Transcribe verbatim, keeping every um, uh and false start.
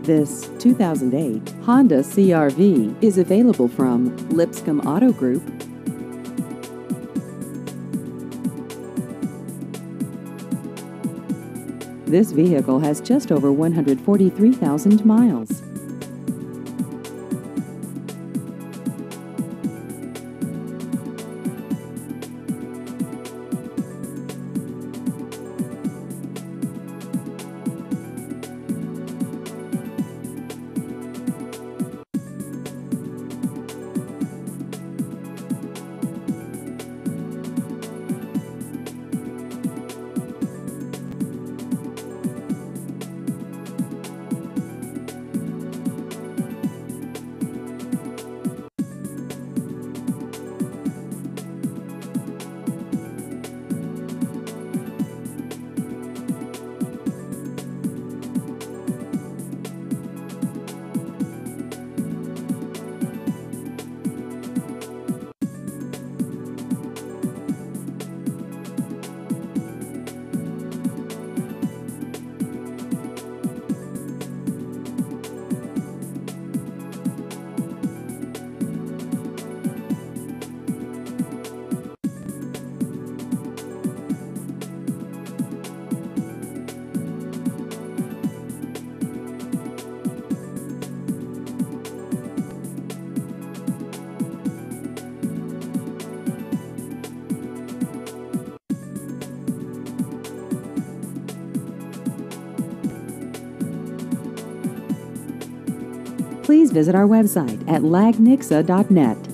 This two thousand eight Honda C R V is available from Lipscomb Auto Group. This vehicle has just over one hundred forty-three thousand miles. Please visit our website at lag nixa dot net.